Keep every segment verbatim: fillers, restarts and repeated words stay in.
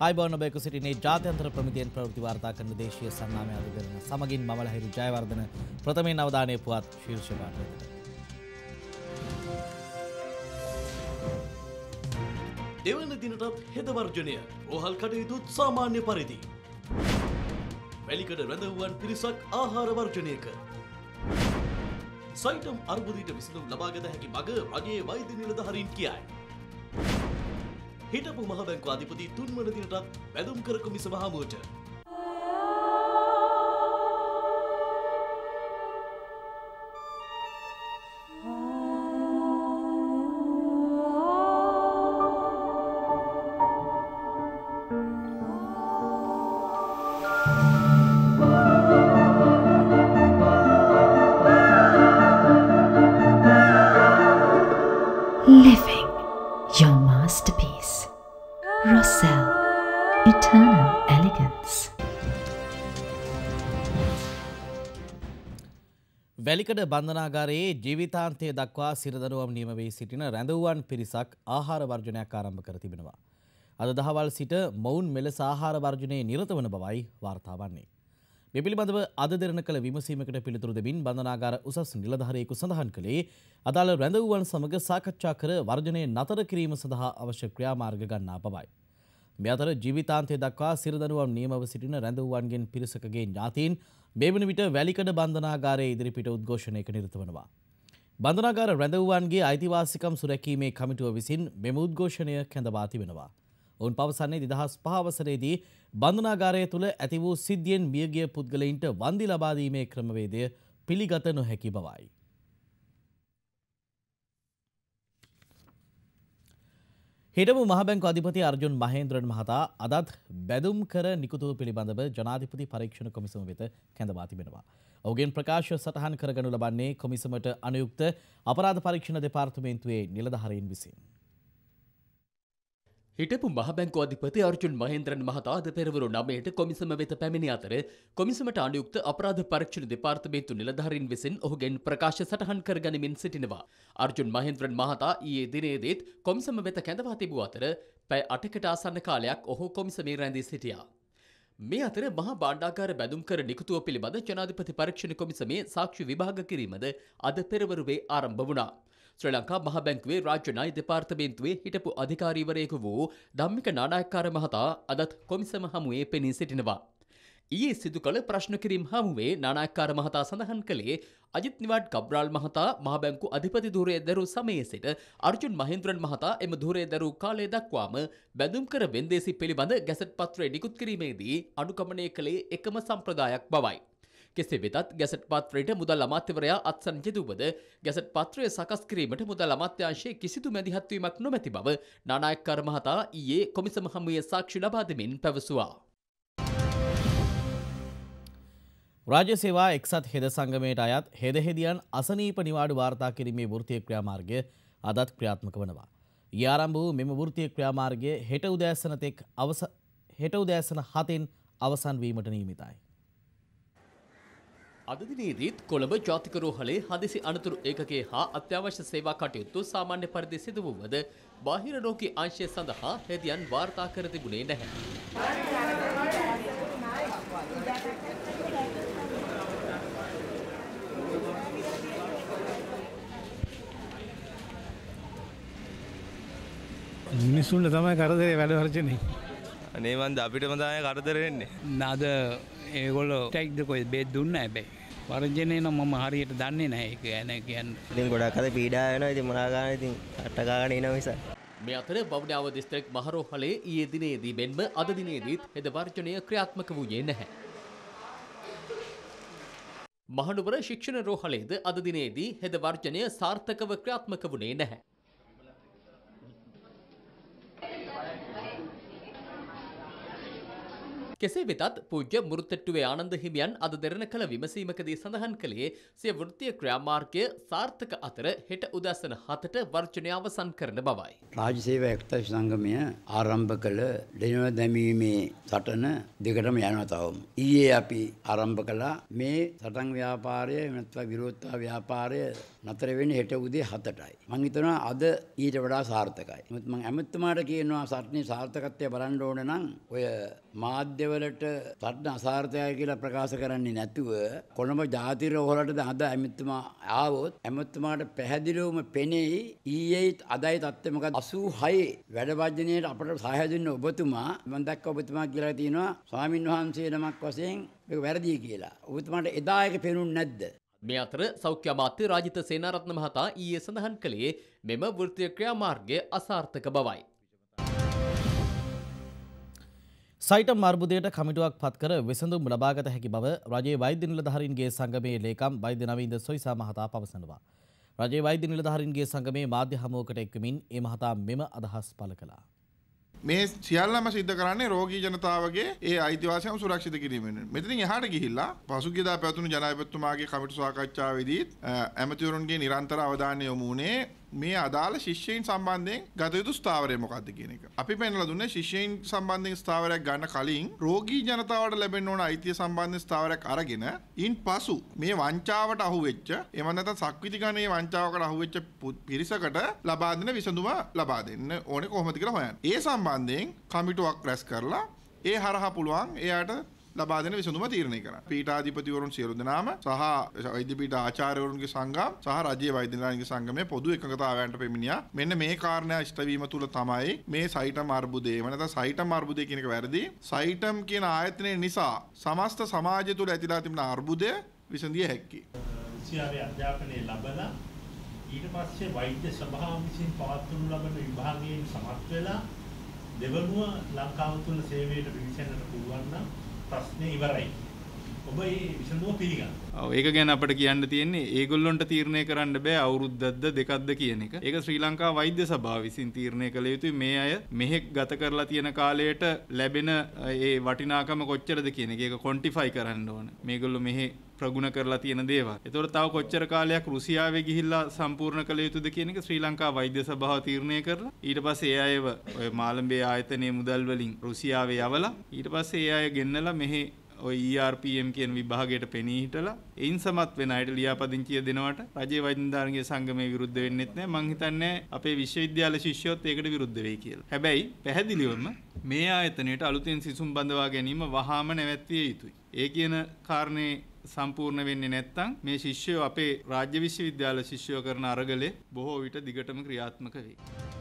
ආයිබෝන් ඔබ එක්ක සිටින්නේ ජාත්‍යන්තර ප්‍රමිතියෙන් ප්‍රවෘත්ති වාර්තා කරන දේශීය සන්නාමය අද දෙරන සමගින් මම ලහිරු ජයවර්ධන ප්‍රථමයෙන් අවධානය පුවත් ශීර්ෂ පාඨ වෙත. දෙවන දිනටත් හෙද වර්ජනය රෝහල් කටයුතු සාමාන්‍ය පරිදි. වැලිකඩ රැඳවුවන් පිරිසක් ආහාර වර්ජනයක. සයිටම් අර්බුදයට විසඳුම් ලබාගත හැකි මග රජයේ වෛද්‍ය නිලධාරීන් කියයි. හිටපු මහ බැංකු අධිපති තුන්වන දිනටත් වැදුම් කර කොමිසම හමුවට. Living your masterpiece. Rossell, eternal elegance. Welikada බන්ධනාගාරයේ ජීවිතාන්තය දක්වා සිරදරුවම් නියම වී සිටින රැඳවුවන් පිරිසක් ආහාර වර්ජනයක් ආරම්භ කර තිබෙනවා. අද දහවල් සිට මොවුන් මෙලෙස ආහාර වර්ජනයේ නිරත වන බවයි වාර්තා වන්නේ. මේ පිළිබඳව අද දෙරණ කළ විමසීමකට පිළිතුරු දෙමින් බන්ධනාගාර උසස් නිලධාරියෙකු සඳහන් කළේ අදාළ රැඳවුවන් සමග සාකච්ඡා කර වර්ජනය නතර කිරීම සඳහා අවශ්‍ය ක්‍රියාමාර්ග ගන්නා බවයි. මේ අතර ජීවිතාන්තය දක්වා සිරදරුවම් නියමව සිටින රැඳවුවන්ගෙන් පිරිසකගේ ඥාතීන් මේ වන විට වැලිකඩ බන්ධනාගාරයේ ඉදිරිපිට උද්ඝෝෂණයක නිරත වනවා. බන්ධනාගාර රැඳවුවන්ගේ අයිතිවාසිකම් සුරැකීමේ කමිටුව විසින් මෙම උද්ඝෝෂණය කැඳවා තිබෙනවා. ඔවුන් පවසන්නේ දෙදහස් පහ වසරේදී බන්ධනාගාරය තුළ ඇති වූ සිද්ධියෙන් මියගිය පුද්ගලයින්ට වන්දි ලබා දීමේ ක්‍රමවේදය පිළිගත නොහැකි බවයි. හිටපු මහ බැංකු අධිපති අර්ජුන් මහේන්ද්‍රන් මහතා අදත් බැදුම් කර නිකුතුව පිළිබඳව ජනාධිපති පරීක්ෂණ කොමිසම වෙත කැඳවා තිබෙනවා. ඔහුගෙන් ප්‍රකාශ සටහන් කරගනු ලබන්නේ කොමිසමට අනුයුක්ත අපරාධ පරීක්ෂණ දෙපාර්තමේන්තුවේ නිලධාරීන් විසින්. හිටපු මහ බැංකු අධිපති අර්ජුන් මහේන්ද්‍රන් මහතා අද පෙරවරු නවයට කොමිසම වෙත පැමිණි අතර කොමිසමට අනුයුක්ත අපරාධ පරීක්ෂණ දෙපාර්තමේන්තු නිලධාරීන් විසින් ඔහුගෙන් ප්‍රකාශ සටහන් කර ගනිමින් සිටිනවා. අර්ජුන් මහේන්ද්‍රන් මහතා ඊයේ දිනේදීත් කොමිසම වෙත කැඳවා තිබූ අතර පැය අටකට ආසන්න කාලයක් ඔහු කොමිසමේ රැඳී සිටියා. මේ අතර මහා භාණ්ඩාගාර බැදුම් කර නිකුතුව පිළිබඳ ජනාධිපති පරීක්ෂණ කොමිසමේ සාක්ෂි විභාග කිරීමද අද පෙරවරුවේ ආරම්භ වුණා. ශ්‍රී ලංකා මහ බැංකුවේ රාජ්‍ය ණය දෙපාර්තමේන්තුවේ හිටපු අධිකාරීවරයෙකු වූ ධම්මික නානායක්කාර මහතා අදත් කොමිසම හමුවේ පෙනී සිටිනවා. ඊයේ සිදු කළ ප්‍රශ්න කිරීම හමුවේ නානායක්කාර මහතා සඳහන් කළේ අජිත් නිවාඩ් කබ්‍රාල් මහතා මහ බැංකු අධිපති ධුරය දැරූ සමයේ සිට අර්ජුන් මහේන්ද්‍රන් මහතා එම ධුරය දැරූ කාලය දක්වාම බැදුම් කර වෙන්දේසි පිළිබඳ ගැසට් පත්‍රය නිකුත් කිරීමේදී අනුගමනය කළේ එකම සම්ප්‍රදායක් බවයි. කෙසේ වෙතත් ගැසට් පත්‍රයට මුදල් අමාත්‍යවරයා අත්සන් යෙදුවද ගැසට් පත්‍රය සකස් කිරීමට මුදල් අමාත්‍යාංශයේ කිසිදු මැදිහත්වීමක් නොමැති බව නානායක්කාර මහතා ඊයේ කොමිසම හමුවේ සාක්ෂි ලබා දෙමින් පැවසුවා. රාජ්‍ය සේවා එක්සත් හෙද සංගමයට අයත් හෙදහෙදියන් අසනීප නිවාඩු වාර්තා කිරීමේ වෘත්තීය ක්‍රියාමාර්ගය අදත් ක්‍රියාත්මක වනවා. ඊ ආරම්භ වූ මෙම වෘත්තීය ක්‍රියාමාර්ගය හෙට උදෑසන තෙක් අවස හෙට උදෑසන හතෙන් අවසන් වීමට නියමිතයි. අද දිනේදීත් කොළඹ ජාතික රෝහලේ හදිසි අනතුරු ඒකකයේ හා අත්‍යවශ්‍ය සේවා කටයුතු සාමාන්‍ය පරිදි සිදු වුවද බාහිර රෝගී අංශය සඳහා හෙදියන් වාර්තා කර තිබුණේ නැහැ. මිනිස්සුන්ට තමයි කරදරේ වැඩ වර්ජනේ. අනේ මන්ද අපිටම තමයි කරදර වෙන්නේ. නාද ඒගොල්ලෝ ටැග්ද කොයි බෙහෙත් දුන්නේ නැහැ බෑ. වර්ජනේ නම් මම හරියට දන්නේ නැහැ ඒක ගැන කියන්නේ. ඉතින් ගොඩක් අද පීඩා වෙනවා. ඉතින් මොනවා ගන්න ඉතින් අට ගන්න එනවා මිස. මේ අතර වවුනියාව දිස්ත්‍රික් මහරෝහලේ ඊයේ දිනේදී මෙන්ම අද දිනේදීත් හෙද වර්ජනය ක්‍රියාත්මක වූයේ නැහැ. මහනුවර ශික්ෂණ රෝහලේද අද දිනේදී හෙද වර්ජනය සාර්ථකව ක්‍රියාත්මක වුණේ නැහැ. කෙසේ වෙතත් පූජ්‍ය මුරුතෙට්ටුවේ ආනන්ද හිමියන් අද දෙරණ කළ විමසීමකදී සඳහන් කළේ සිය වෘත්තීය ක්‍රියාමාර්ගය සාර්ථක අතර හෙට උදැසන හතට වර්ජනය අවසන් කරන බවයි. රාජ්‍ය සේවා එක්සත් සංගමය ආරම්භ කළ දෙනව දැමීමේ සටන දෙකටම යනවා තවම. ඊයේ අපි ආරම්භ කළා මේ සටන් ව්‍යාපාරය නැත්නම් විරෝධතා ව්‍යාපාරය නතර වෙන්නේ හෙට උදේ හතටයි. මම හිතනවා අද ඊට වඩා සාර්ථකයි. මම ඇමතුමාට කියනවා සටනේ සාර්ථකත්වය බලන්න ඕන නම් ඔය මාධ්‍යවලට සටන අසාර්ථකයි කියලා ප්‍රකාශ කරන්නේ නැතුව කොළඹ ජාතික රෝහලට අද ඇමතුමා ආවොත් ඇමතුමාට පැහැදිලිවම පෙනෙයි ඊයේ අදයි තත්ත්වය මොකද අසූ හය වැඩ වර්ජනයේට අපට සහාය දුන්න ඔබතුමා මම දැක්ක ඔබතුමා කියලා තියෙනවා ස්වාමින් වහන්සේ නමක් වශයෙන් මේක වැරදි කියලා. ඔබතුමාට එදා එක පෙනුනේ නැද්ද? මේ අතර සෞඛ්‍ය අමාත්‍ය රාජිත සේනාරත්න මහතා ඊයේ සඳහන් කළේ මෙම වෘත්තීය ක්‍රියාමාර්ගය අසාර්ථක බවයි. සයිටම් අර්බුදයට කමිටුවක් පත් කර විසඳුම් ලබාගත හැකි බව රජයේ වෛද්‍ය නිලධාරීන්ගේ සංගමේ ලේකම් වෛද්‍ය නවීන්ද සොයිසා මහතා පවසනවා. රජයේ වෛද්‍ය නිලධාරීන්ගේ සංගමේ මාධ්‍ය හමුවකට එක්වමින් ඒ මහතා මෙම අදහස් පළ කළා. මේ සියල්ලම සිද්ධ කරන්නේ රෝගී ජනතාවගේ ඒ අයිතිවාසිකම් සුරක්ෂිත කිරීමෙන්. මෙතනින් එහාට ගිහිල්ලා පසුගියදා පැවතුණු ජනාධිපතිතුමාගේ කමිටු සාකච්ඡාවේදී ඇමතිවරුන්ගේ නිරන්තර අවධානය යොමු වුණේ මේ අදාළ ශිෂ්‍යයින් සම්බන්ධයෙන් ගත යුතු ස්ථාවරය මොකක්ද කියන එක. අපි පෙන්නලා දුන්නේ ශිෂ්‍යයින් සම්බන්ධයෙන් ස්ථාවරයක් ගන්න කලින් රෝගී ජනතාවට ලැබෙන්න ඕන අයිතිය සම්බන්ධයෙන් ස්ථාවරයක් අරගෙන ඉන් පසු මේ වංචාවට අහු වෙච්ච එහෙම නැත්නම් සක්විති ගණයේ වංචාවකට අහු වෙච්ච පිරිසකට ලබා දෙන විසඳුම ලබා දෙන්න ඕනේ කොහොමද කියලා හොයන්න. ඒ සම්බන්ධයෙන් කමිටුවක් රැස් කරලා ඒ හරහා පුළුවන් එයාට ලබා දෙන විසඳුම තීරණය කරන්න. පීඨාධිපතිවරුන් සියලු දෙනාම සහ වෛද්‍ය පීඨ ආචාර්යවරුන්ගේ සංගම් සහ රජයේ වෛද්‍ය නිලධාරීන්ගේ සංගමයේ පොදු එකඟතාවයන්ට පැමිණියා. මෙන්න මේ කාරණා ඉෂ්ට වීම තුල තමයි මේ සයිටම් අර්බුදේ එව නැත්නම් සයිටම් අර්බුදේ කියන එක වැරදි. සයිටම් කියන ආයතනය නිසා සමස්ත සමාජය තුල ඇතිලා තිබෙන අර්බුදය විසඳිය හැකියි. විෂයාවේ අධ්‍යාපනය ලැබලා ඊට පස්සේ වෛද්‍ය සභාව විසින් පවත්වනු ලබන විභාගයෙන් සමත් වෙලා දෙවනුව ලංකාව තුල සේවයට පිවිසෙන්නට පුළුවන් නම් ප්‍රශ්නේ ඉවරයි. ඔබ මේ විසඳුම පිළිගන්න. ඔව් ඒක ගැන අපිට කියන්න තියෙන්නේ ඒගොල්ලොන්ට තීරණය කරන්න බෑ අවුරුද්දක්ද දෙකක්ද කියන එක. ඒක ශ්‍රී ලංකා වෛද්‍ය සභාව විසින් තීරණය කළ යුතුයි. මේ අය මෙහෙක් ගත කරලා තියෙන කාලයට ලැබෙන ඒ වටිනාකම කොච්චරද කියන එක ඒක ක්වොන්ටිෆයි කරන්න ඕන. මේගොල්ලෝ මෙහෙ ප්‍රගුණ කරලා තියෙන දේවල්. ඒතකොට තව කොච්චර කාලයක් රුසියාවේ ගිහිල්ලා සම්පූර්ණ කළ යුතුද කියන එක ශ්‍රී ලංකා වෛද්‍ය සභාව තීරණය කරලා ඊට පස්සේ ඒ අයව ඔය මාළඹේ ආයතනයේ මුදල් වලින් රුසියාවේ යවලා ඊට පස්සේ ඒ අය ගෙන්නලා මෙහෙ ඔය E R P M කියන විභාගයට පෙනී හිටලා එයින් සමත් වෙන අයට ලියාපදිංචිය දෙනවට රජයේ වෛද්‍ය නිලධාරීන්ගේ සංගමයේ විරුද්ධ වෙන්නෙත් නැහැ. මං හිතන්නේ අපේ විශ්වවිද්‍යාල ශිෂ්‍යයොත් ඒකට විරුද්ධ වෙයි කියලා. හැබැයි පැහැදිලිවම මේ ආයතනයට අලුතෙන් සිසුම් බඳවා ගැනීම වහාම නැවැත්විය යුතුයි. ඒ කියන කාරණේ සම්පූර්ණ වෙන්නේ නැත්නම් මේ ශිෂ්‍යයෝ අපේ රාජ්‍ය විශ්වවිද්‍යාල ශිෂ්‍යයෝ කරන අරගලේ බොහෝ විට දිගටම ක්‍රියාත්මක වෙයි.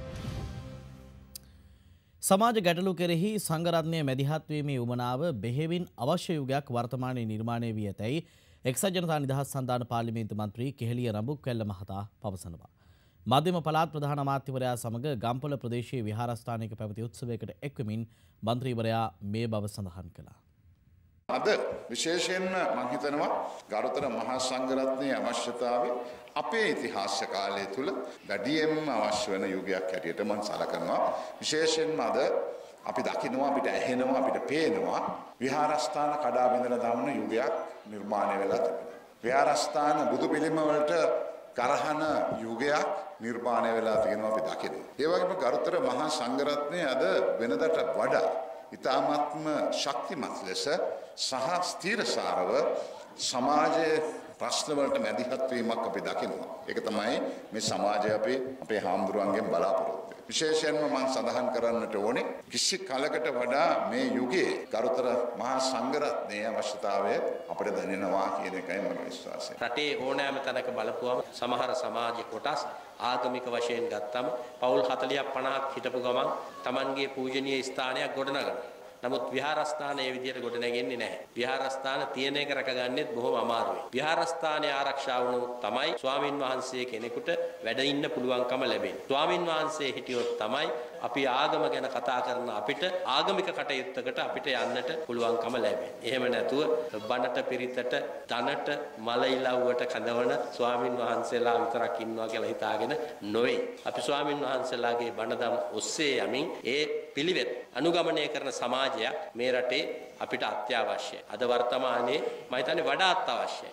සමාජ ගැටලු කෙරෙහි සංඝරත්නය මැදිහත් වීමේ උවමනාව බෙහෙවින් අවශ්‍ය යුගයක් වර්තමානයේ නිර්මාණය වී ඇතැයි එක්සත් ජනතා නිදහස් සන්ධාන පාර්ලිමේන්තු මන්ත්‍රී කෙහෙලිය රඹුක්වැල්ල මහතා පවසනවා. මධ්‍යම පළාත් ප්‍රධාන අමාත්‍යවරයා සමග ගම්පොළ ප්‍රදේශයේ විහාරස්ථානයක පැවති උත්සවයකට එක්වමින් මන්ත්‍රීවරයා මේ බව සඳහන් කළා. අද විශේෂයෙන්ම මම හිතනවා ගරුතර මහා සංඝරත්නයේ අවශ්‍යතාවය අපේ ඉතිහාස කාලය තුල වැඩියෙන්ම අවශ්‍ය වෙන යුගයක් හැටියට මම සලකනවා. විශේෂයෙන්ම අද අපි දකිනවා අපිට ඇහෙනවා අපිට පේනවා විහාරස්ථාන කඩා බිඳලා දාන යුගයක් නිර්මාණය වෙලා තිබෙනවා. විහාරස්ථාන බුදු පිළිම වලට කරහන යුගයක් නිර්මාණය වෙලා තියෙනවා අපි දකිනවා. ඒ වගේම ගරුතර මහා සංඝරත්නය අද වෙනදට වඩා ඉතාමත්ම ශක්තිමත් ලෙස සහ ස්ථීරසාරව සමාජයේ ප්‍රශ්න වලට මැදිහත් වීමක් අපි දකිනවා. ඒක තමයි මේ සමාජය අපි අපේ හාමුදුරුවන්ගෙන් බලාපොරොත්තු වෙන්නේ. විශේෂයෙන්ම මම සඳහන් කරන්නට ඕනේ කිසි කලකට වඩා මේ යුගයේ ගරුතර මහා සංඝරත්නයේ අවශ්‍යතාවය අපිට දැනෙනවා කියන එකයි මගේ විශ්වාසය. රටේ ඕනෑම තැනක බලපුවම සමහර සමාජ කොටස් ආගමික වශයෙන් ගත්තම පවුල් හතළියක් පනහක් හිටපු ගමන් Tamanගේ පූජනීය ස්ථානයක් ගොඩනගනවා. නමුත් විහාරස්ථාන ඒ විදිහට ගොඩ නැගෙන්නේ නැහැ. විහාරස්ථාන තියෙන එක රැකගන්නෙත් බොහොම අමාරුයි. විහාරස්ථානයේ ආරක්ෂා වුණොත් තමයි ස්වාමින් වහන්සේ කෙනෙකුට වැඩ ඉන්න පුළුවන්කම ලැබෙන්නේ. ස්වාමින් වහන්සේ හිටියොත් තමයි අපි ආගම ගැන කතා කරන අපිට ආගමික කටයුත්තකට අපිට යන්නට පුළුවන්කම ලැබෙන්නේ. එහෙම නැතුව බණට පිරිතට ධනට මල ඉලව්වට කඳවන ස්වාමින් වහන්සේලා විතරක් ඉන්නවා කියලා හිතාගෙන නොවේ. අපි ස්වාමින් වහන්සේලාගේ බණදම් ඔස්සේ යමින් ඒ පිළිවෙත් අනුගමනය කරන සමාජයක් මේ රටේ අපිට අත්‍යවශ්‍යයි. අද වර්තමානයේ මම හිතන්නේ වඩාත් අවශ්‍යයි.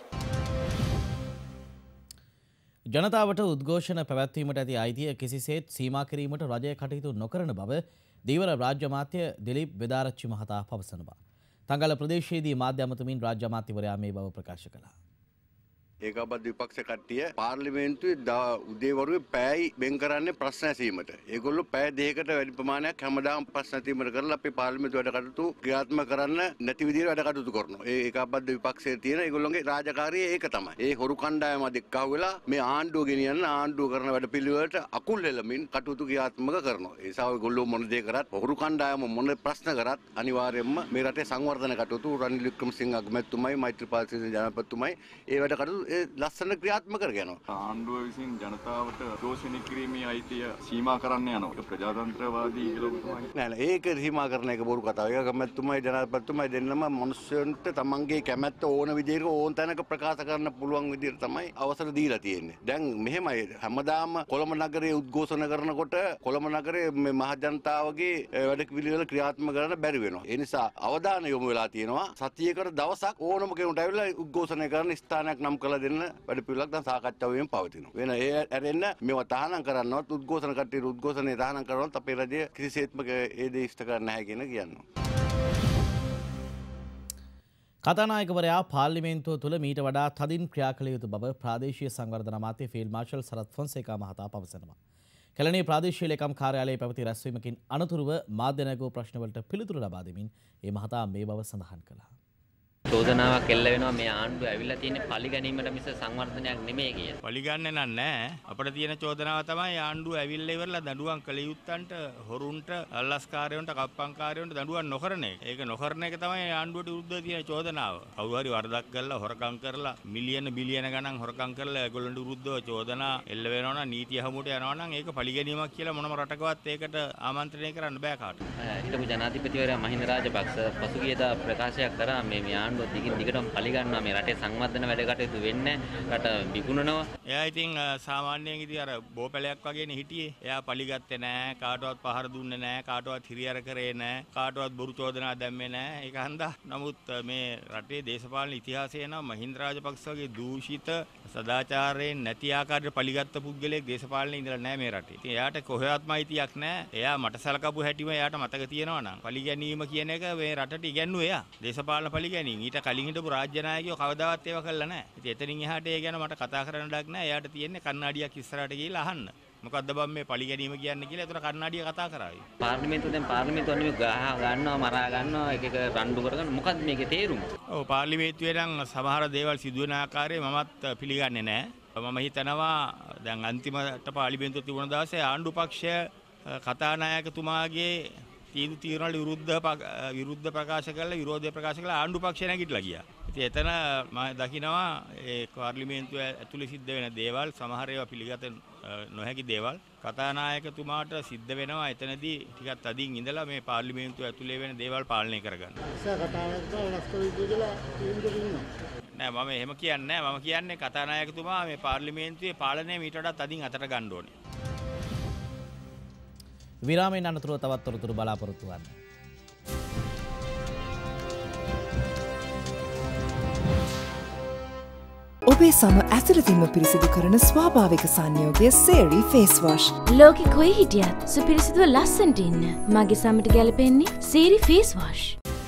ජනතාවට උද්ඝෝෂණ පැවැත්වීමට ඇති අයිතිය කිසිසේත් සීමා කිරීමට රජය කටයුතු නොකරන බව දීවර රාජ්‍ය අමාත්‍ය දිලීප් බෙදාරච්චි මහතා පවසනවා. තංගල ප්‍රදේශයේදී මාධ්‍ය අමතුමින් රාජ්‍ය අමාත්‍යවරයා මේ බව ප්‍රකාශ කළා. ඒකාබද්ධ විපක්ෂ කට්ටිය පාර්ලිමේන්තුවේ උදේවරුේ පැය වෙන් කරන්නේ ප්‍රශ්න ඇසීමට. ඒගොල්ලෝ පැය දෙකකට වැඩි ප්‍රමාණයක් හැමදාම ප්‍රශ්න ඇසීමට කරලා අපේ පාර්ලිමේන්තු වැඩ කටයුතු ක්‍රියාත්මක කරන්න නැති විදිහට වැඩ කටයුතු කරනවා. ඒ ඒකාබද්ධ විපක්ෂයේ තියෙන ඒගොල්ලෝගේ රාජකාරිය ඒක තමයි. ඒ හොරු කණ්ඩායම අධිකව වෙලා මේ ආණ්ඩුව ගෙනියන්න ආණ්ඩුව කරන වැඩ පිළිවෙලට අකුල් හෙලමින් කටයුතු ක්‍රියාත්මක කරනවා. ඒ නිසා ඒගොල්ලෝ මොන දේ කරත් හොරු කණ්ඩායම මොන ප්‍රශ්න කරත් අනිවාර්යයෙන්ම මේ රටේ සංවර්ධන කටයුතු රනිල් වික්‍රමසිංහ අගමැතිතුමයි මෛත්‍රීපාල සිරිසේන ජනාධිපතිතුමයි ඒ වැඩ කටයුතු ඒ ලස්සන ක්‍රියාත්මක කරගෙනවා. ආණ්ඩුව විසින් ජනතාවට දෝෂණය කිරීමේ අයිතිය සීමා කරන්න යනවා. ඒක ප්‍රජාතන්ත්‍රවාදී කියලා තමයි. නෑ නෑ ඒක සීමා කරන එක බොරු කතාවක්. ඒක අගමැතිතුමයි ජනාධිපතිතුමයි දෙන්නම මිනිස්සුන්ට තමන්ගේ කැමැත්ත ඕන විදිහට ඕන තැනක ප්‍රකාශ කරන්න පුළුවන් විදිහට තමයි අවසර දීලා තියෙන්නේ. දැන් මෙහෙමයි හැමදාම කොළඹ නගරයේ උද්ඝෝෂණ කරනකොට කොළඹ නගරයේ මේ මහ ජනතාවගේ වැඩ පිළිවෙල ක්‍රියාත්මක කරන්න බැරි වෙනවා. ඒ නිසා අවධානය යොමු වෙලා තියෙනවා. සතියකට දවසක් ඕනම කෙනෙකුට ඇවිල්ලා උද්ඝෝෂණය කරන ස්ථානයක් නම් කරලා දෙන්න වැඩ පිළිවෙලක් දැන් සාකච්ඡා වෙමින් පවතිනවා. වෙන ඒ ඇරෙන්න මේව තහනම් කරන්නවත් උද්ඝෝෂණ කට්ටිය උද්ඝෝෂණේ තහනම් කරනවත් අපේ රජය කිසිසේත්ම ඒ දේ ඉෂ්ට කරන්න නැහැ කියන කියනවා. කතානායකවරයා පාර්ලිමේන්තුව තුළ මීට වඩා තදින් ක්‍රියා කළ යුතු බව ප්‍රාදේශීය සංවර්ධන අමාත්‍ය ෆීල්ඩ් මාර්ෂල් සරත් ෆොන්සේකා මහතා පවසනවා. කැලණියේ ප්‍රාදේශීය ලේකම් කාර්යාලයේ පැවති රැස්වීමකින් අනතුරුව මාධ්‍ය නැගූ ප්‍රශ්නවලට පිළිතුරු ලබා දෙමින් ඒ මහතා මේ බව සඳහන් කළා. චෝදනාවක් එල්ල වෙනවා මේ ආණ්ඩුව ඇවිල්ලා තියෙන්නේ පරිගැනීමට මිස සංවර්ධනයක් නෙමෙයි කියලා. පරිගන්නේ නැහැ. අපිට තියෙන චෝදනාව තමයි ආණ්ඩුව ඇවිල්ලා ඉවරලා දඬුවම් කළ යුත්තන්ට, හොරුන්ට, අල්ලස්කාරයන්ට, කප්පංකාරයන්ට දඬුවම් නොකරන එක. ඒක නොකරන එක තමයි ආණ්ඩුවට විරුද්ධව තියෙන චෝදනාව. කවුරු හරි වරදක් කළා, හොරකම් කරලා, මිලියන බිලියන ගණන් හොරකම් කරලා ඒගොල්ලන්ට විරුද්ධව චෝදනා එල්ල වෙනවා නම් නීතිය හමුවට යනවා නම් ඒක පරිගැනීමක් කියලා මොනම රටකවත් ඒකට ආමන්ත්‍රණය කරන්න බෑ කාටවත්. හිටපු ජනාධිපතිවරයා මහින්ද රාජපක්ෂ පසුගියදා ප්‍රකාශයක් කරා මේ මේ ආණ්ඩුව දිගින් දිගටම පරිගන්නවා මේ රටේ සංවර්ධන වැඩ කටයුතු වෙන්නේ රට විකුණනවා. එයා ඉතින් සාමාන්‍යයෙන් ඉතින් අර බෝපැලයක් වගේනේ හිටියේ. එයා පරිගත්තේ නැහැ, කාටවත් පහර දුන්නේ නැහැ, කාටවත් හිරියර කරේ නැහැ, කාටවත් බොරු චෝදනා දැම්මේ නැහැ. ඒක හන්දා. නමුත් මේ රටේ දේශපාලන ඉතිහාසයේ නම් මහින්ද රාජපක්ෂ වගේ දූෂිත සදාචාරයෙන් නැති ආකාරයට පරිගත්ත පුද්ගලයෙක් දේශපාලනේ ඉඳලා නැහැ මේ රටේ. ඉතින් එයාට කොහෙවත්ම අයිතියක් නැහැ. එයා මට සලකපු හැටිම එයාට මතක තියෙනවා නම් පරිගැනීම කියන එක මේ රටට ඉගැන්නුවේ එයා. දේශපාලන පරිගැනීම. ඊට කලින් හිටපු රාජ්‍ය නායකයෝ කවදාවත් ඒව කළා නැහැ. ඉතින් එතනින් එහාට ඒ ගැන මට කතා කරන්න දෙයක් නැහැ. එයාට තියෙන්නේ කන්නඩියක් ඉස්සරහට ගිහිල්ලා අහන්න. මොකද්ද බම් මේ පරිගැනීම කියන්නේ කියලා ඒතර කන්නඩිය කතා කරાવી. පාර්ලිමේන්තුව දැන් පාර්ලිමේන්තුව නෙමෙයි ගහ ගන්නවා, මරා ගන්නවා, එක එක රණ්ඩු කරගන්න. මොකද්ද මේකේ තේරුම? ඔව් පාර්ලිමේන්තුවේ නම් සමහර දේවල් සිදුවෙන ආකාරය මමත් පිළිගන්නේ නැහැ. මම හිතනවා දැන් අන්තිමට පාර්ලිමේන්තුව තිබුණ දවසේ ආණ්ඩු පක්ෂය කතානායකතුමාගේ තීන්දුව තීරණවල විරුද්ධ විරුද්ධ ප්‍රකාශ කළා, විරෝධය ප්‍රකාශ කළා ආණ්ඩු පක්ෂය නැගිටලා ගියා. ඉතින් එතන මම දකිනවා ඒ පාර්ලිමේන්තුව ඇතුලේ සිද්ධ වෙන දේවල් සමහර ඒවා පිළිගත නොහැකි දේවල් කතානායකතුමාට සිද්ධ වෙනවා. එතනදී ටිකක් තදින් ඉඳලා මේ පාර්ලිමේන්තුව ඇතුලේ වෙන දේවල් පාලනය කරගන්න. නෑ මම එහෙම කියන්නේ නෑ. මම කියන්නේ කතානායකතුමා මේ පාර්ලිමේන්තුවේ පාලනය මීට වඩා තදින් අතට ගන්න ඕනේ. විරාමයෙන් අනතුරුව තවත් තොරතුරු බලාපොරොත්තු වන්න. ඔබේ සම ඇතුළතින්ම පිරිසිදු කරන ස්වාභාවික සංයෝගය සේරි ෆේස් වොෂ්. ලෝකෙ කොයි හිටියත් සුපිරිසිදුව ලස්සනට ඉන්න මගේ සමට ගැලපෙන්නේ සේරි ෆේස් වොෂ්.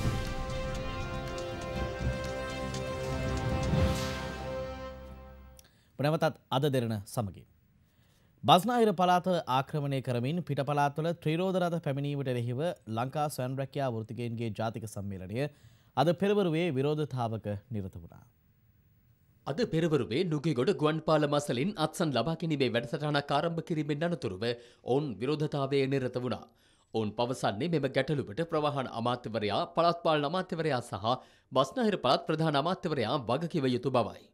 ප්‍රවතත් අද දෙරණ සමගින් බස්නාහිර පළාත ආක්‍රමණය කරමින් පිට පළාත්වල ත්‍රිරෝද රථ පැමිණීමට එරෙහිව ලංකා ස්වයං රැකියා වෘත්තිකයන්ගේ ජාතික සම්මේලනය අද පෙරවරුවේ විරෝධතාවක නිරත වුණා. අද පෙරවරුවේ නුගේගොඩ ගුවන්පාල මසලින් අත්සන් ලබා ගැනීමේ වැඩසටහනක් ආරම්භ කිරීමෙන් අනතුරුව ඔවුන් විරෝධතාවයේ නිරත වුණා. ඔවුන් පවසන්නේ මෙම ගැටලුවට ප්‍රවාහන අමාත්‍යවරයා, පළාත් පාලන අමාත්‍යවරයා සහ බස්නාහිර පළාත් ප්‍රධාන අමාත්‍යවරයා වගකිව යුතු බවයි.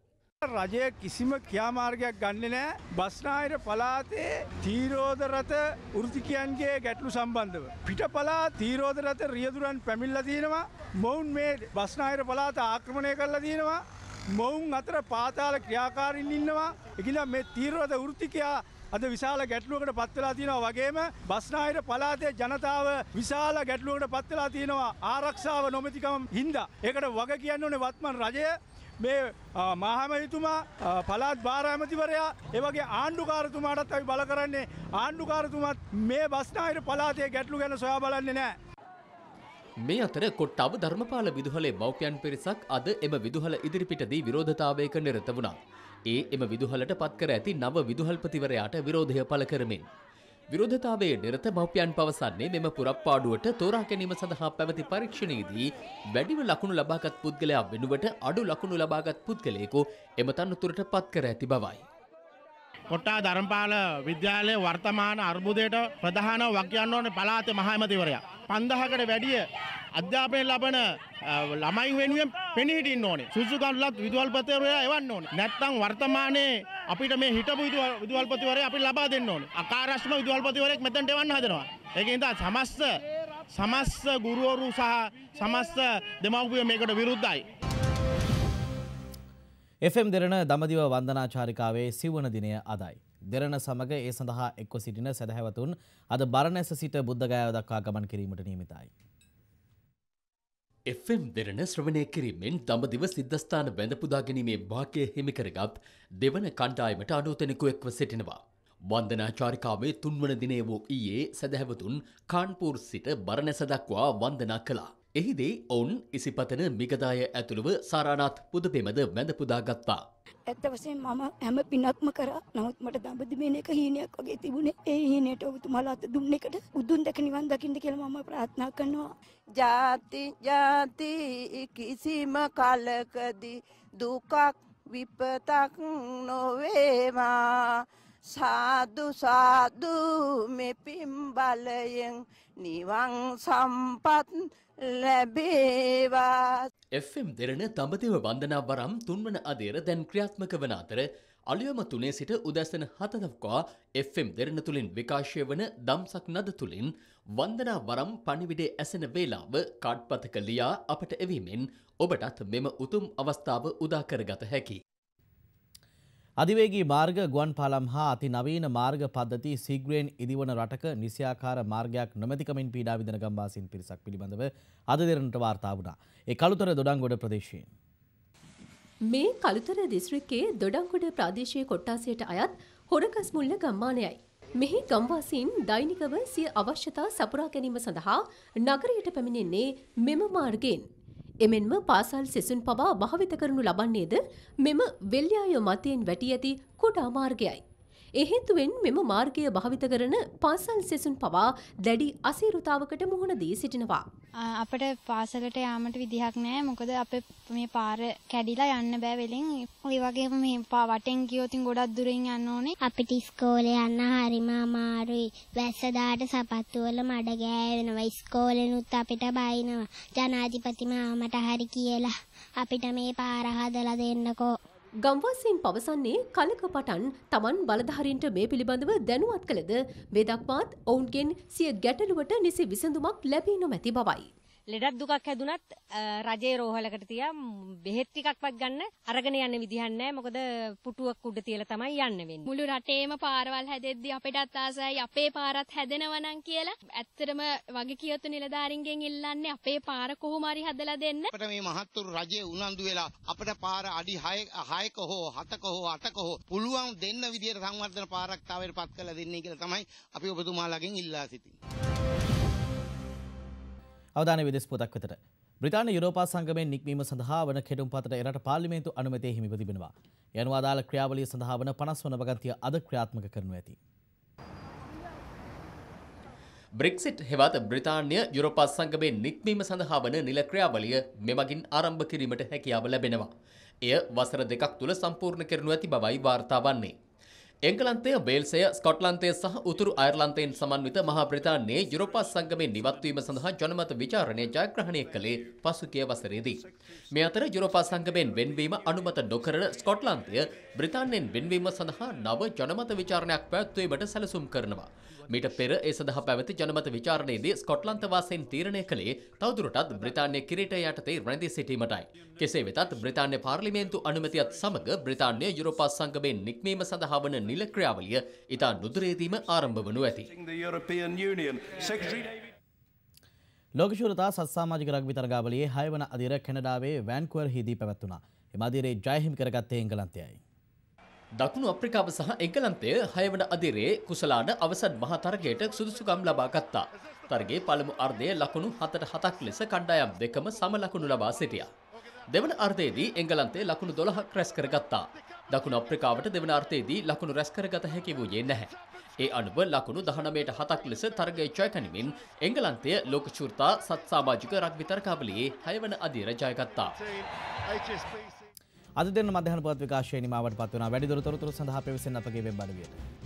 රජය කිසිම ක්‍රියාමාර්ගයක් ගන්නේ නැහැ. බස්නාහිර පළාතේ තීරෝධ රථ වෘත්තිකයන්ගේ ගැටලු සම්බන්ධව. පිට පළාත් තීරෝධ රථ රියදුරන් පැමිණලා තියෙනවා. මොවුන් මේ බස්නාහිර පළාත ආක්‍රමණය කරලා තියෙනවා. මොවුන් අතර පාතාල ක්‍රියාකාරීන් ඉන්නවා. ඒකින මේ තීරෝධ වෘත්තිකයා අද විශාල ගැටලුවකට පත් වෙලා තියෙනවා. වගේම බස්නාහිර පළාතේ ජනතාව විශාල ගැටලුවකට පත් වෙලා තියෙනවා. ආරක්ෂාව නොමැතිකම හින්දා. ඒකට වග කියන්න ඕනේ වත්මන් රජය. මේ මහමැතිතුමා පළාත් භාර ඇමතිවරයා ඒ වගේ ආණ්ඩුකාරතුමාටත් අපි බල කරන්නේ ආණ්ඩුකාරතුමාත් මේ බස්නාහිර පළාතේ ගැටලු ගැන සොයා බලන්නේ නැහැ. මේ අතර කොට්ටාව ධර්මපාල විදුහලේ මව්පියන් පිරිසක් අද එම විදුහල ඉදිරිපිටදී විරෝධතාවයක නිරත වුණා. ඒ එම විදුහලට පත් කර ඇති නව විදුහල්පතිවරයාට විරෝධය පළ කරමින්. විරෝධතාවයේ නිරත මව්පියන් පවසන්නේ මෙම පුරප්පාඩුවට තෝරා ගැනීම සඳහා පැවති පරීක්ෂණයේදී වැඩිම ලකුණු ලබාගත් පුද්ගලයා වෙනුවට අඩු ලකුණු ලබාගත් පුද්ගලයෙකු එම තනතුරට පත් කර ඇති බවයි. කොට්ටා ධර්මපාල විද්‍යාලයේ වර්තමාන අර්බුදයට ප්‍රධානව වගකියන්න ඕනේ පළාතේ මහ ඇමතිවරයා. පන්දහකට වැඩිය අධ්‍යාපනය ලබන ළමයි වෙනුවෙන් පෙනී හිටින්න ඕනේ. සුසුකම්ලත් විදුහල්පතිවරයා එවන්න ඕනේ. නැත්නම් වර්තමානයේ අපිට මේ හිටපු විදුහල්පතිවරයා අපිට ලබා දෙන්න ඕනේ. අකාර්යක්ෂම විදුහල්පතිවරයෙක් මෙතනට එවන්න හදනවා. ඒකෙන් තමයි සමස්ත සමස්ත ගුරුවරු සහ සමස්ත දෙමව්පියෝ මේකට විරුද්ධයි. එෆ් එම් දෙරණ දඹදිව වන්දනාචාරිකාවේ සිව්වන දිනය අදයි. දෙරණ සමග ඒ සඳහා එක්ව සිටින සැදැහැවතුන් අද බරණැස සිට බුද්ධගයාව දක්වා ගමන් කිරීමට නියමිතයි. එෆ් එම් දෙරණ ශ්‍රවණය කිරීමෙන් දඹදිව සිද්ධස්ථාන වැඳ පුදා ගැනීමේ භාග්‍ය හිමි කරගත් දෙවන කණ්ඩායමට අනුතැනිකු එක්ව සිටිනවා. වන්දනාචාරිකාවේ තුන්වන දිනය වූ ඊයේ සැදැහැවතුන් කාන්පූර් සිට බරණැස දක්වා වන්දනා කළා. එහිදී ඔවුන් ඉසිපතන මිගදාය ඇතුළුව සාරානාත් පුදපෙමද වැඳ පුදා ගත්තා. ඇත්ත වශයෙන් මම හැම පිනක්ම කරා. නමුත් මට දඹදිවයින එක හීනයක් වගේ තිබුණේ. ඒ හීනයට ඔබතුමාලා අත දුන්න එකට බුදුන් දැක නිවන් දකින්න කියලා මම ප්‍රාර්ථනා කරනවා. ජාති ජාති කිසිම කලකදී දුකක් විපතක් නොවේවා. සාදු සාදු මේ පින් බලයෙන් නිවන් සම්පත් ලැබේවා. එෆ් එම් දෙරණ දඹදිව වන්දනා වරම් තුන්වන අධීර දැන් ක්‍රියාත්මක වන අතර අලුයම තුනේ සිට උදැසන හත දක්වා එෆ් එම් දෙරණ තුලින් විකාශය වන දම්සක් නද තුලින් වන්දනා වරම් පණිවිඩය ඇසෙන වේලාව කාඩ්පතක ලියා අපට එවීමෙන් ඔබටත් මෙම උතුම් අවස්ථාව උදා කරගත හැකියි. අධිවේගී මාර්ග ගුවන් පාලම් හා අති නවීන මාර්ග පද්ධති සීග්‍රයෙන් ඉදිවන රටක නිසියාකාර මාර්ගයක් නොමැතිකමින් පීඩා විඳින ගම්වාසීන් පිරිසක් පිළිබඳව අද දෙරණට වාර්තා වුණා. ඒ කළුතර දොඩංගොඩ ප්‍රදේශයෙන්. මේ කළුතර දිස්ත්‍රික්කයේ දොඩංගොඩ ප්‍රාදේශීය කොට්ටාසයට අයත් හොරගස්මුල්ල ගම්මානයයි. මෙහි ගම්වාසීන් දෛනිකව සිය අවශ්‍යතා සපුරා ගැනීම සඳහා නගරයට පැමිණෙන්නේ මෙම මාර්ගයෙන්. එමෙන්ම පාසල් සෙසුන් පවා භාවිත කරනු ලබන්නේද මෙම වෙල්යාය මතයෙන් වැටි ඇති කුඩා මාර්ගයයි. ඒ හේතුවෙන් මෙම මාර්ගය භාවිත කරන පාසල් සෙසුන් පවා දැඩි අසීරුතාවකට මුහුණ දී සිටිනවා. අපිට පාසලට යාමට විදිහක් නැහැ. මොකද අපේ මේ පාර කැඩිලා යන්න බෑ වෙලෙන්. ඒ වගේම මේ වටෙන් ගියොත් ගොඩක් දුරින් යන්න ඕනේ. අපිට ඉස්කෝලේ යන්න හරිම අමාරුයි. වැස්සදාට සපත්තු වල මඩ ගෑවෙනවා. ඉස්කෝලේනුත් අපිට බයිනවා. ජනාධිපති මාමට හරි කියලා අපිට මේ පාර හදලා දෙන්නකෝ. ගම්වාසීන් පවසන්නේ කලක පටන් තමන් බලධාරීන්ට මේ පිළිබඳව දැනුවත් කළද මේ දක්වාත් ඔවුන්ගෙන් සිය ගැටලුවට නිසි විසඳුමක් ලැබී නොමැති බවයි. ලෙඩක් දුකක් හැදුනත් රජයේ රෝහලකට තියා බෙහෙත් ටිකක්වත් ගන්න අරගෙන යන්න විදිහක් නැහැ. මොකද පුටුවක් උඩ තියලා තමයි යන්න වෙන්නේ. මුළු රටේම පාරවල් හැදෙද්දි අපිටත් ආසයි අපේ පාරත් හැදෙනවා නම් කියලා. ඇත්තටම වගේ කියොත් නිලධාරීන්ගෙන් ඉල්ලන්නේ අපේ පාර කොහොම හරි හදලා දෙන්න. අපිට මේ මහත්තුරු රජයේ උනන්දු වෙලා අපිට පාර අඩි හයක හෝ හතක හෝ අටක හෝ පුළුවන් දෙන්න විදියට සංවර්ධන පාරක් තාවයට පත් කරලා දෙන්නේ කියලා තමයි අපි ඔබතුමාලාගෙන් ඉල්ලා සිටින්නේ. අවධානය විදෙස් පොතක් වෙතට. බ්‍රිතාන්‍ය යුරෝපා සංගමයෙන් නික්මීම සඳහා වන කෙටුම්පතට එරට පාර්ලිමේන්තු අනුමැතිය හිමිව තිබෙනවා. ඒ අනුව අදාළ ක්‍රියාවලිය සඳහා වන පනස් වන වගන්තිය අද ක්‍රියාත්මක කරනු ඇති. බ්‍රෙක්සිට් හෙවත් බ්‍රිතාන්‍ය යුරෝපා සංගමයෙන් නික්මීම සඳහා වන නිල ක්‍රියාවලිය මෙමගින් ආරම්භ කිරීමට හැකියාව ලැබෙනවා. එය වසර දෙකක් තුළ සම්පූර්ණ කරනු ඇති බවයි වාර්තා වන්නේ. එංගලන්තය, වේල්සය, ස්කොට්ලන්තය සහ උතුරු අයර්ලන්තයෙන් සමන්විත මහා බ්‍රිතාන්‍යයේ යුරෝපා සංගමයේ නිවත්වීම සඳහා ජනමත විචාරණය ජයග්‍රහණය කළේ පසුගිය වසරේදී. මේ අතර යුරෝපා සංගමයෙන් වෙන්වීම අනුමත නොකරන ස්කොට්ලන්තය බ්‍රිතාන්‍යයෙන් වෙන්වීම සඳහා නව ජනමත විචාරණයක් පැවැත්වීමට සැලසුම් කරනවා. මීට පෙර ඒ සඳහා පැවති ජනමත විචාරණයේදී ස්කොට්ලන්ත වාසීන් තීරණය කළේ තවදුරටත් බ්‍රිතාන්‍ය කිරීටය යටතේ රැඳී සිටීමටයි. කෙසේ වෙතත් බ්‍රිතාන්‍ය පාර්ලිමේන්තු අනුමැතියත් සමග බ්‍රිතාන්‍ය යුරෝපා සංගමයෙන් නික්මීම සඳහා වන නිල ක්‍රියාවලිය ඉතා නුදුරේදීම ආරම්භ වනු ඇති. ලෝකශූරතා සත්සාමාජික රග්බි තරගාවලියේ හය වන අදියර කැනඩාවේ වැන්කුවර් හිදී පැවැත්වුණා. එම අදියරේ ජය හිමි කරගත්තේ එංගලන්තයයි. දකුණු අප්‍රිකාව සහ එංගලන්තය හය වන අදිරේ කුසලාන අවසන් මහා තරගයට සුදුසුකම් ලබා ගත්තා. තරගයේ පළමු අර්ධයේ ලකුණු හතට හතක් ලෙස කණ්ඩායම් දෙකම සම ලකුණු ලබා සිටියා. දෙවන අර්ධයේදී එංගලන්තය ලකුණු දොළහක් රැස් කරගත්තා. දකුණු අප්‍රිකාවට දෙවන අර්ධයේදී ලකුණු රැස් කරගත හැකි වූයේ නැහැ. ඒ අනුව ලකුණු දහනවයට හතක් ලෙස තරගය ජය ගනිමින් එංගලන්තය ලෝකශූරතා සත්සාමාජික රග්බි තරගාවලියේ හය වන අදියර ජයගත්තා. අද දෙන්න මධ්‍යහන පුවත් විකාශය නිමාවට පත් වුණා. වැඩිදුර තොරතුරු සඳහා පැවසෙන්න අපගේ වෙබ් අඩවියට.